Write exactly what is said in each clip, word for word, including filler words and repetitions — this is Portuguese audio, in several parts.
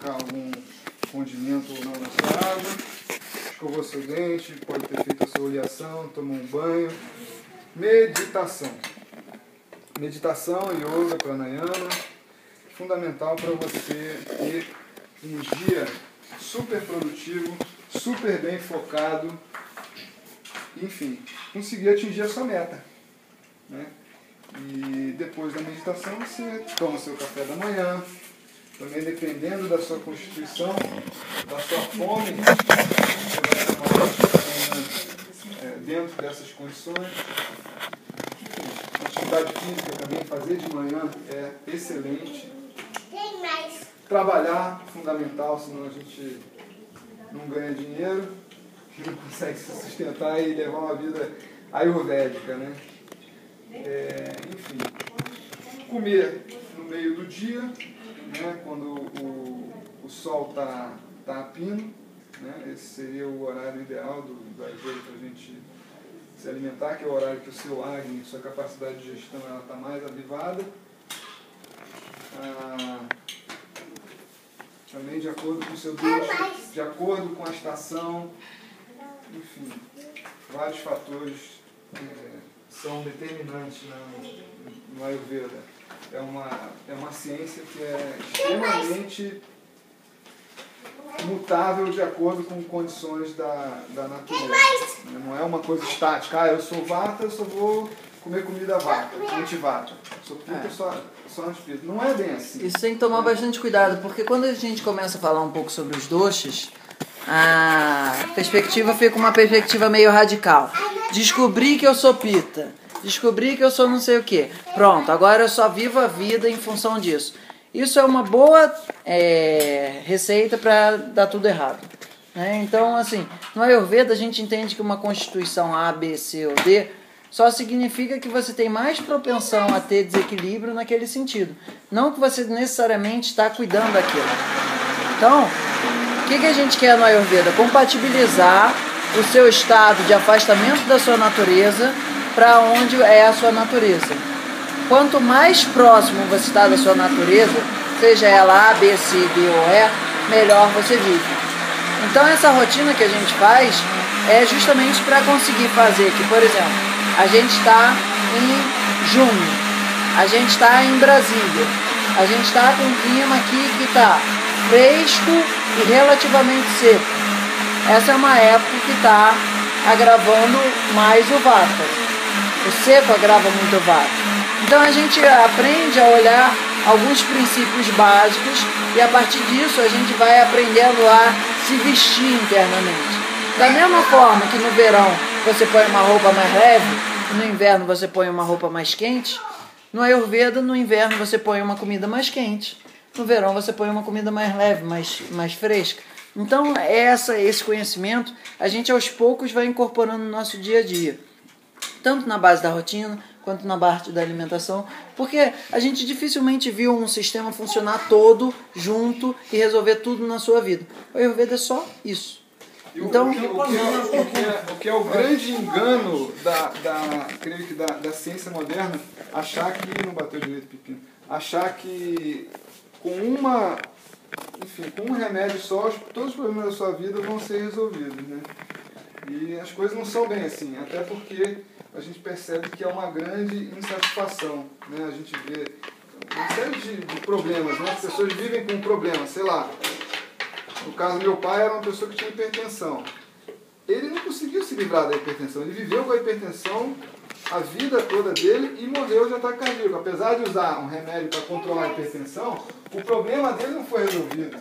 colocar algum condimento ou não na sua água, escovou seu dente, pode ter feito a sua oleação, tomou um banho. Meditação. Meditação, yoga, pranayama, fundamental para você ter um dia super produtivo, super bem focado, enfim, conseguir atingir a sua meta, né? E depois da meditação você toma seu café da manhã, também dependendo da sua constituição, da sua fome, você vai tomar uma, é, dentro dessas condições. Atividade física também, fazer de manhã é excelente. Trabalhar, fundamental, senão a gente não ganha dinheiro, não consegue se sustentar e levar uma vida ayurvédica, né? É, enfim, comer no meio do dia, né, quando o, o sol está tá a pino, né, esse seria o horário ideal do, do Ayurveda para a gente se alimentar, que é o horário que o seu Agni, sua capacidade de digestão, está mais avivada. Ah, também de acordo com o seu Deus, de acordo com a estação, enfim, vários fatores é, são determinantes no, no Ayurveda. É uma, é uma ciência que é extremamente mutável de acordo com condições da, da natureza. Não é uma coisa estática. Ah, eu sou vata, eu só vou comer comida vata, anti-vata. Sou pita, é. só, só anti-pita. Não é bem assim. Isso tem que tomar é. bastante cuidado, porque quando a gente começa a falar um pouco sobre os doshas, a perspectiva fica uma perspectiva meio radical. Descobri que eu sou pita. Descobri que eu sou não sei o que. Pronto, agora eu só vivo a vida em função disso. Isso é uma boa é, receita para dar tudo errado. Né? Então, assim, no Ayurveda a gente entende que uma constituição A, B, C ou D só significa que você tem mais propensão a ter desequilíbrio naquele sentido. Não que você necessariamente está cuidando daquilo. Então, o que, que a gente quer no Ayurveda? Compatibilizar o seu estado de afastamento da sua natureza para onde é a sua natureza. Quanto mais próximo você está da sua natureza, seja ela A, B, C, D ou E, melhor você vive. Então essa rotina que a gente faz é justamente para conseguir fazer que, por exemplo, a gente está em junho, a gente está em Brasília, a gente está com um clima aqui que está fresco e relativamente seco. Essa é uma época que está agravando mais o vata. O seco agrava muito o vata. Então a gente aprende a olhar alguns princípios básicos e a partir disso a gente vai aprendendo a se vestir internamente. Da mesma forma que no verão você põe uma roupa mais leve, no inverno você põe uma roupa mais quente, no Ayurveda no inverno você põe uma comida mais quente, no verão você põe uma comida mais leve, mais, mais fresca. Então essa, esse conhecimento a gente aos poucos vai incorporando no nosso dia a dia. Tanto na base da rotina, quanto na base da alimentação, porque a gente dificilmente viu um sistema funcionar todo, junto, e resolver tudo na sua vida. O Ayurveda é só isso. Então, o, que, o, que é, o, que é, o que é o grande engano da, da, creio que da, da ciência moderna, achar que, não bateu direito pepino, achar que com uma, enfim, com um remédio só, todos os problemas da sua vida vão ser resolvidos, né? E as coisas não são bem assim, até porque a gente percebe que é uma grande insatisfação, né? A gente vê uma série de, de problemas, né? As pessoas vivem com um problema, sei lá. No caso, meu pai era uma pessoa que tinha hipertensão. Ele não conseguiu se livrar da hipertensão, ele viveu com a hipertensão a vida toda dele e morreu de ataque cardíaco. Apesar de usar um remédio para controlar a hipertensão, o problema dele não foi resolvido.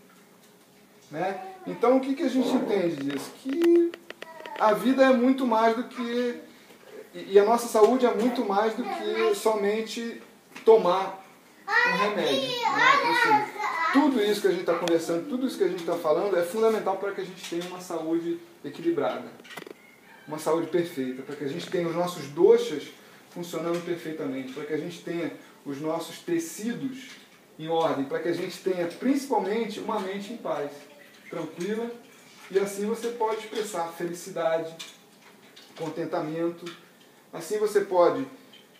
Né? Então, o que, que a gente entende disso? Que a vida é muito mais do que... E a nossa saúde é muito mais do que somente tomar um remédio. Né? Ou seja, tudo isso que a gente está conversando, tudo isso que a gente está falando é fundamental para que a gente tenha uma saúde equilibrada, uma saúde perfeita, para que a gente tenha os nossos doshas funcionando perfeitamente, para que a gente tenha os nossos tecidos em ordem, para que a gente tenha principalmente uma mente em paz, tranquila, e assim você pode expressar felicidade, contentamento, assim você pode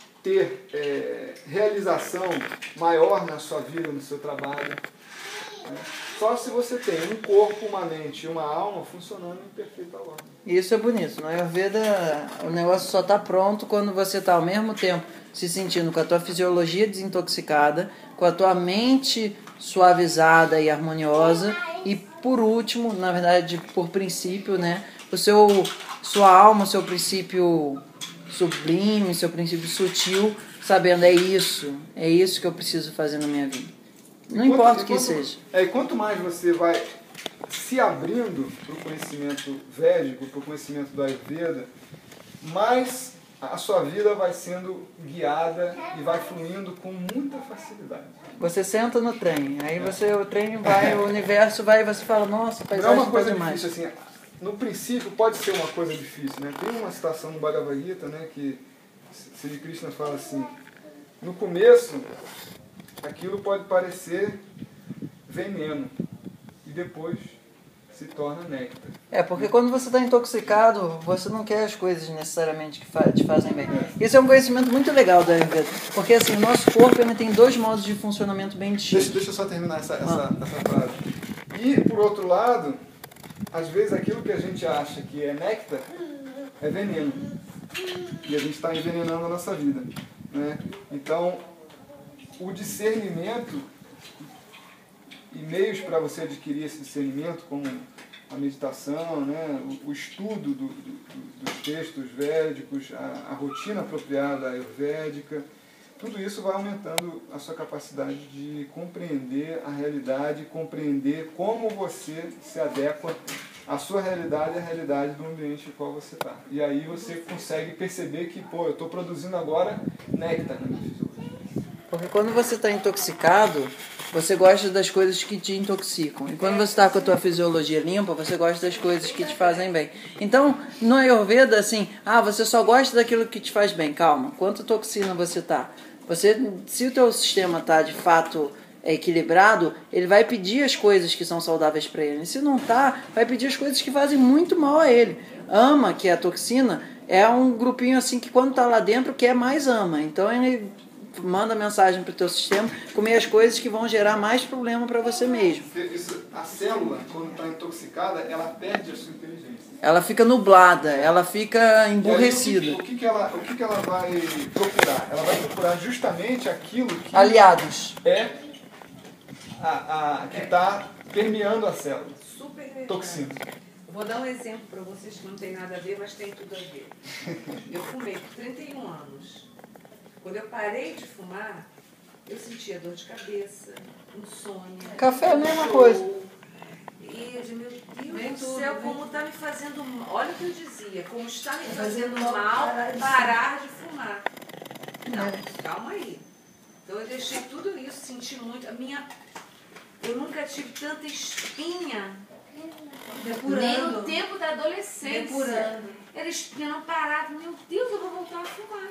ter é, realização maior na sua vida, no seu trabalho. Né? Só se você tem um corpo, uma mente e uma alma funcionando em perfeita ordem. Isso é bonito. No Ayurveda, o negócio só está pronto quando você está ao mesmo tempo se sentindo com a tua fisiologia desintoxicada, com a tua mente suavizada e harmoniosa e, por último, na verdade, por princípio, né, o seu, sua alma, o seu princípio sublime, seu princípio sutil, sabendo, é isso, é isso que eu preciso fazer na minha vida. Não Enquanto, importa o que enquanto, seja. É, e quanto mais você vai se abrindo para o conhecimento védico, para o conhecimento do Ayurveda, mais a sua vida vai sendo guiada e vai fluindo com muita facilidade. Você senta no trem, aí você, o trem vai, o universo vai e você fala, nossa, paisagem Não é uma tá coisa demais. difícil, assim, no princípio pode ser uma coisa difícil, né? Tem uma citação no Bhagavad Gita, né, que Sri Krishna fala assim, no começo aquilo pode parecer veneno e depois se torna néctar. É, porque quando você está intoxicado, você não quer as coisas necessariamente que fa te fazem bem. Isso é um conhecimento muito legal da Ayurveda, porque assim, o nosso corpo ele tem dois modos de funcionamento bem distintos. Deixa, deixa eu só terminar essa, essa, Ah. essa frase. E, por outro lado, às vezes aquilo que a gente acha que é néctar é veneno. E a gente está envenenando a nossa vida. Né? Então, o discernimento e meios para você adquirir esse discernimento, como a meditação, né? o, o estudo do, do, dos textos védicos, a, a rotina apropriada ayurvédica, tudo isso vai aumentando a sua capacidade de compreender a realidade, compreender como você se adequa à sua realidade e à realidade do ambiente em qual você está. E aí você consegue perceber que, pô, eu estou produzindo agora néctar na minha fisiologia. Porque quando você está intoxicado, você gosta das coisas que te intoxicam. E quando você está com a tua fisiologia limpa, você gosta das coisas que te fazem bem. Então, no Ayurveda, assim, ah, você só gosta daquilo que te faz bem. Calma, quanto toxina você está? Você, se o teu sistema está, de fato, equilibrado, ele vai pedir as coisas que são saudáveis para ele. E se não está, vai pedir as coisas que fazem muito mal a ele. Ama, que é a toxina, é um grupinho assim que quando está lá dentro quer mais ama. Então, ele manda mensagem para o teu sistema comer as coisas que vão gerar mais problema para você mesmo. Isso, a célula, quando está intoxicada, ela perde a sua inteligência. Ela fica nublada, ela fica emburrecida. E aí, o, que, o, que, que, ela, o que, que ela vai procurar? Ela vai procurar justamente aquilo que Aliados. é a, a, que está permeando a célula. Super verdade. Toxina. Eu vou dar um exemplo para vocês que não tem nada a ver, mas tem tudo a ver. Eu fumei por trinta e um anos. Quando eu parei de fumar, eu sentia dor de cabeça, insônia. Café é a mesma enjoo. coisa. E eu disse, meu Deus Vem do tudo, céu, vem. como está me fazendo mal. Olha o que eu dizia, como está me Fazendo fazendo mal mal parar de parar de fumar. Não, É. calma aí. Então eu deixei tudo isso, senti muito. A minha. Eu nunca tive tanta espinha. Nem no Depurando. tempo da adolescência. Depurando. Era espinha, não parava. Meu Deus, eu vou voltar a fumar.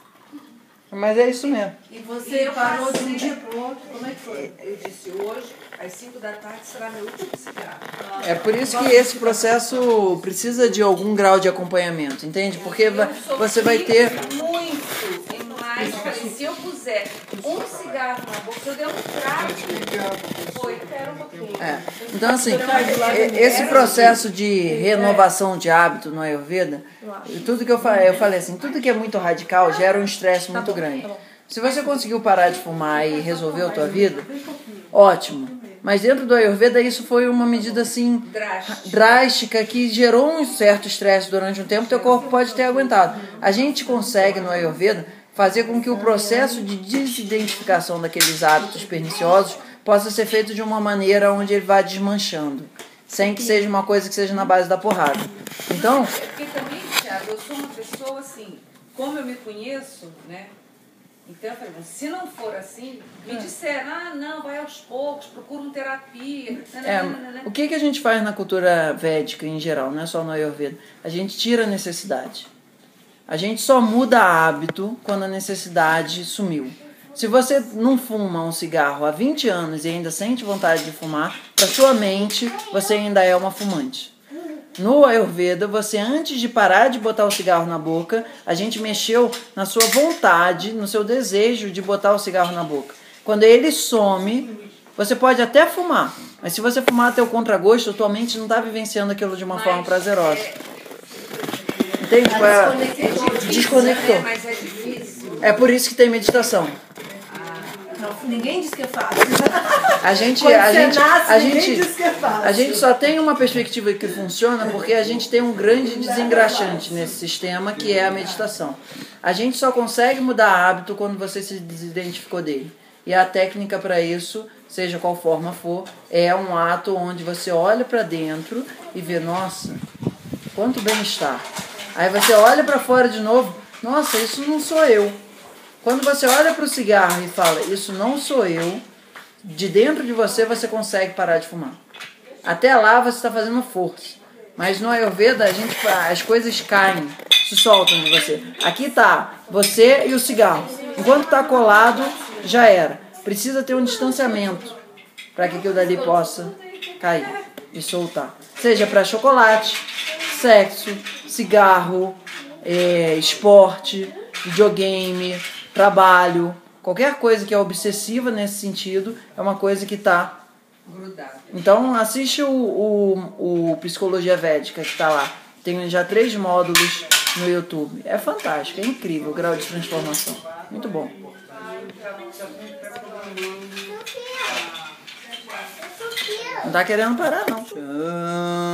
Mas é isso mesmo. E E você eu parou de um passei- dia pro outro, como é que foi? Eu disse, hoje, às cinco da tarde, será meu último cigarro. É por isso que esse processo precisa de algum grau de acompanhamento, entende? Porque va- você vai ter... Muito. Mas, falei, se eu puser um cigarro na boca, se eu der um trago, foi, espera um pouquinho. É. Então, assim, e- esse processo de renovação de hábito no Ayurveda, tudo que eu falei, eu falei assim, tudo que é muito radical gera um estresse muito grande. Se você conseguiu parar de fumar e resolveu a tua vida, ótimo. Mas dentro do Ayurveda isso foi uma medida assim Drástico. drástica que gerou um certo estresse durante um tempo, teu corpo pode ter aguentado. A gente consegue no Ayurveda fazer com que o processo de desidentificação daqueles hábitos perniciosos possa ser feito de uma maneira onde ele vá desmanchando, sem que seja uma coisa que seja na base da porrada. Então, É porque também, Thiago, eu sou uma pessoa assim, como eu me conheço, né? Então eu falei, bom, se não for assim, me disseram, ah, não, vai aos poucos, procura uma terapia. é, nananana. o que, que a gente faz na cultura védica em geral, não é só no Ayurveda? A gente tira a necessidade. A gente só muda hábito quando a necessidade sumiu. Se você não fuma um cigarro há vinte anos e ainda sente vontade de fumar, para sua mente você ainda é uma fumante. No Ayurveda, você antes de parar de botar o cigarro na boca, a gente mexeu na sua vontade, no seu desejo de botar o cigarro na boca. Quando ele some, você pode até fumar, Mas se você fumar até o contragosto, tua mente não está vivenciando aquilo de uma Mas forma prazerosa. é- Entende? Qual é? É Desconectou. né? Mas é difícil. É por isso que tem meditação. Não, ninguém diz que é fácil. A gente, Quando a você gente, nasce, a ninguém gente, diz que é fácil. a gente só tem uma perspectiva que funciona porque a gente tem um grande desengraxante nesse sistema que é a meditação. A gente só consegue mudar hábito quando você se desidentificou dele. E a técnica para isso, seja qual forma for, é um ato onde você olha para dentro e vê, nossa, quanto bem-estar. Aí você olha para fora de novo, nossa, isso não sou eu. Quando você olha para o cigarro e fala, isso não sou eu, de dentro de você você consegue parar de fumar. Até lá você está fazendo força. Mas no Ayurveda a gente, as coisas caem, se soltam de você. Aqui tá você e o cigarro. Enquanto está colado, já era. Precisa ter um distanciamento para que aquilo dali possa cair e soltar. Seja para chocolate, sexo, cigarro, é, esporte, videogame, trabalho, qualquer coisa que é obsessiva nesse sentido é uma coisa que está Grudado. Então assiste o, o, o Psicologia Védica que está lá. Tem já três módulos no YouTube. É fantástico, é incrível o grau de transformação. Muito bom. Não tá querendo parar não.